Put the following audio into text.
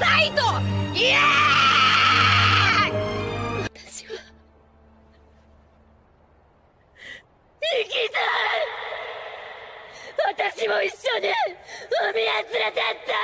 サイト。イエーイ。私は生きたい。私も一緒に海へ連れてって。